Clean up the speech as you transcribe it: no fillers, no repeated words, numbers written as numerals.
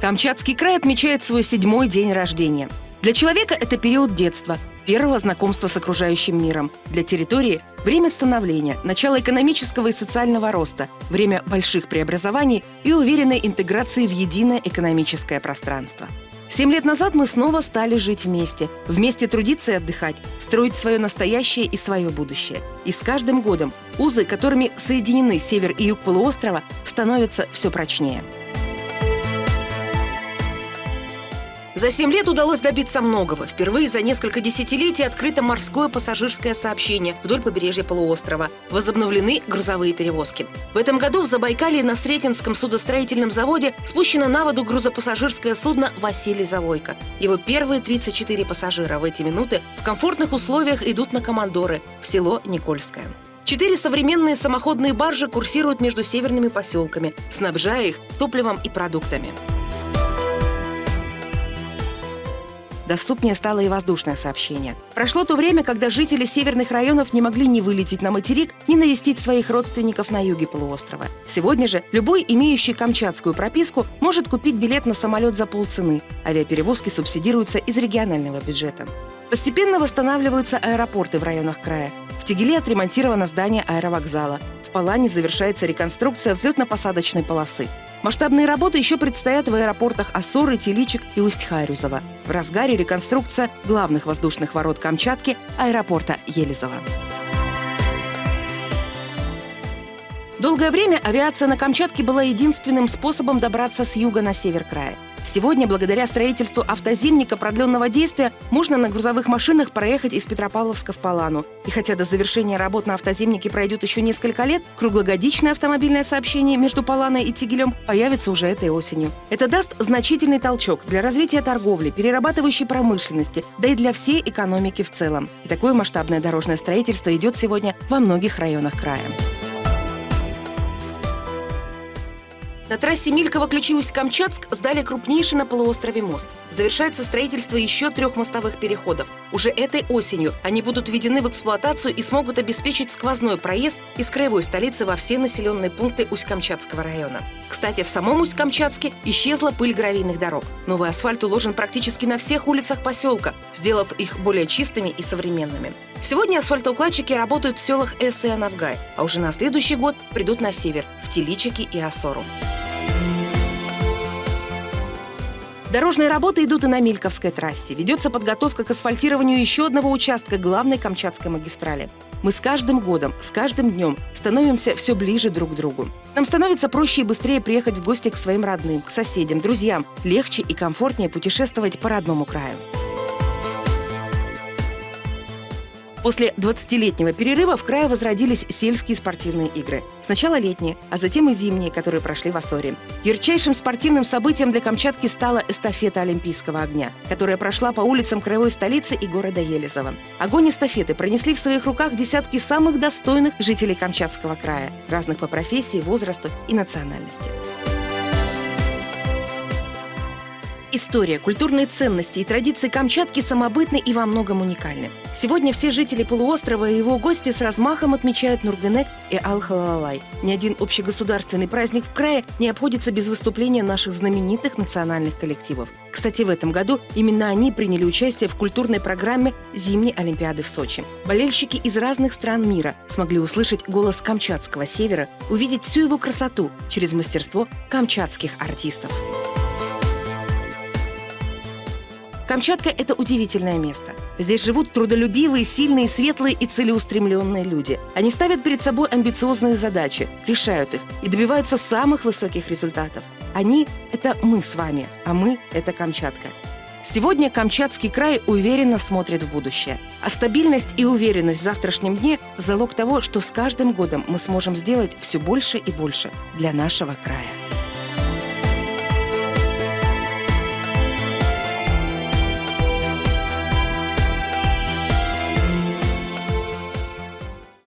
Камчатский край отмечает свой 7-й день рождения. Для человека это период детства, первого знакомства с окружающим миром. Для территории – время становления, начало экономического и социального роста, время больших преобразований и уверенной интеграции в единое экономическое пространство. 7 лет назад мы снова стали жить вместе трудиться и отдыхать, строить свое настоящее и свое будущее. И с каждым годом узы, которыми соединены север и юг полуострова, становятся все прочнее. За 7 лет удалось добиться многого. Впервые за несколько десятилетий открыто морское пассажирское сообщение вдоль побережья полуострова. Возобновлены грузовые перевозки. В этом году в Забайкалье на Сретенском судостроительном заводе спущено на воду грузопассажирское судно «Василий Завойко». Его первые 34 пассажира в эти минуты в комфортных условиях идут на командоры в село Никольское. 4 современные самоходные баржи курсируют между северными поселками, снабжая их топливом и продуктами. Доступнее стало и воздушное сообщение. Прошло то время, когда жители северных районов не могли ни вылететь на материк, ни навестить своих родственников на юге полуострова. Сегодня же любой, имеющий камчатскую прописку, может купить билет на самолет за полцены. Авиаперевозки субсидируются из регионального бюджета. Постепенно восстанавливаются аэропорты в районах края. В Тегеле отремонтировано здание аэровокзала. В Палане завершается реконструкция взлетно-посадочной полосы. Масштабные работы еще предстоят в аэропортах Осоры, Теличек и Усть-Харюзово. В разгаре реконструкция главных воздушных ворот Камчатки – аэропорта Елизово. Долгое время авиация на Камчатке была единственным способом добраться с юга на север края. Сегодня, благодаря строительству автозимника продленного действия, можно на грузовых машинах проехать из Петропавловска в Палану. И хотя до завершения работ на автозимнике пройдет еще несколько лет, круглогодичное автомобильное сообщение между Паланой и Тегелем появится уже этой осенью. Это даст значительный толчок для развития торговли, перерабатывающей промышленности, да и для всей экономики в целом. И такое масштабное дорожное строительство идет сегодня во многих районах края. На трассе Мильково-Ключи-Усть-Камчатск сдали крупнейший на полуострове мост. Завершается строительство еще 3 мостовых переходов. Уже этой осенью они будут введены в эксплуатацию и смогут обеспечить сквозной проезд из краевой столицы во все населенные пункты Усть-Камчатского района. Кстати, в самом Усть-Камчатске исчезла пыль гравийных дорог. Новый асфальт уложен практически на всех улицах поселка, сделав их более чистыми и современными. Сегодня асфальтоукладчики работают в селах Эс и Анавгай, а уже на следующий год придут на север, в Теличики и Осору. Дорожные работы идут и на Мильковской трассе. Ведется подготовка к асфальтированию еще одного участка главной Камчатской магистрали. Мы с каждым годом, с каждым днем становимся все ближе друг к другу. Нам становится проще и быстрее приехать в гости к своим родным, к соседям, друзьям. Легче и комфортнее путешествовать по родному краю. После 20-летнего перерыва в крае возродились сельские спортивные игры. Сначала летние, а затем и зимние, которые прошли в Осоре. Ярчайшим спортивным событием для Камчатки стала эстафета Олимпийского огня, которая прошла по улицам краевой столицы и города Елизово. Огонь эстафеты пронесли в своих руках десятки самых достойных жителей Камчатского края, разных по профессии, возрасту и национальности. История, культурные ценности и традиции Камчатки самобытны и во многом уникальны. Сегодня все жители полуострова и его гости с размахом отмечают Нургенек и Ал-Халалай. Ни один общегосударственный праздник в крае не обходится без выступления наших знаменитых национальных коллективов. Кстати, в этом году именно они приняли участие в культурной программе зимней Олимпиады в Сочи. Болельщики из разных стран мира смогли услышать голос камчатского севера, увидеть всю его красоту через мастерство камчатских артистов. Камчатка – это удивительное место. Здесь живут трудолюбивые, сильные, светлые и целеустремленные люди. Они ставят перед собой амбициозные задачи, решают их и добиваются самых высоких результатов. Они – это мы с вами, а мы – это Камчатка. Сегодня Камчатский край уверенно смотрит в будущее. А стабильность и уверенность в завтрашнем дне – залог того, что с каждым годом мы сможем сделать все больше и больше для нашего края.